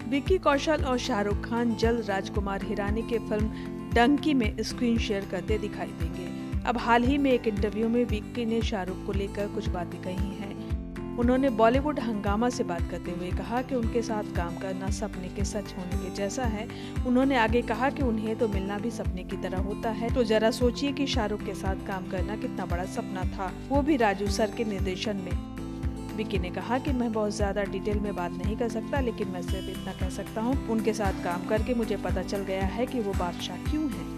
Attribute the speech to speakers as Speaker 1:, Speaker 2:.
Speaker 1: विक्की कौशल और शाहरुख खान जल्द राजकुमार हिरानी के फिल्म डंकी में स्क्रीन शेयर करते दिखाई देंगे। अब हाल ही में एक इंटरव्यू में विक्की ने शाहरुख को लेकर कुछ बातें कही हैं। उन्होंने बॉलीवुड हंगामा से बात करते हुए कहा कि उनके साथ काम करना सपने के सच होने के जैसा है। उन्होंने आगे कहा कि उन्हें तो मिलना भी सपने की तरह होता है, तो जरा सोचिए कि शाहरुख के साथ काम करना कितना बड़ा सपना था, वो भी राजू सर के निर्देशन में। विक्की ने कहा कि मैं बहुत ज्यादा डिटेल में बात नहीं कर सकता, लेकिन मैं सिर्फ इतना कह सकता हूँ, उनके साथ काम करके मुझे पता चल गया है कि वो बादशाह क्यों हैं।